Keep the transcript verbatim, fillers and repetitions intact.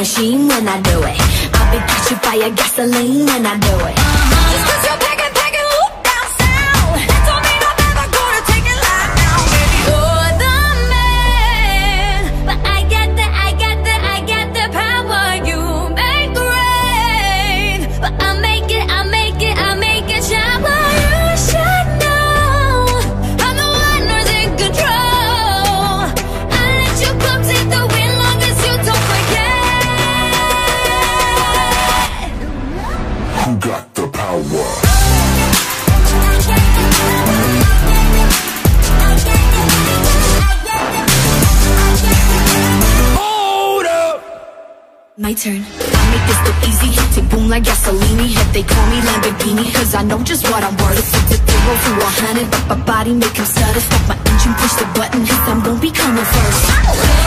machine when I do it. I'll be catching fire, gasoline when I do it. Uh-huh. Just cause you're packing, packing, whoop down sound, that don't mean I'm ever gonna take it live now, baby. You're the man, but I got the, I got the, I got the power. You make rain, but I make it, I make it, I make it shower. You should know I'm the one who's in control. I let you come take the wind long as you don't forget. Who got the power? Hold up! My turn. I make this look easy. Take boom like gasoline. If they call me Lamborghini, cause I know just what I'm worth. It's a zero to a hundred, but my body make him stutter. Stop my engine, push the button, cause I'm gon' be coming first.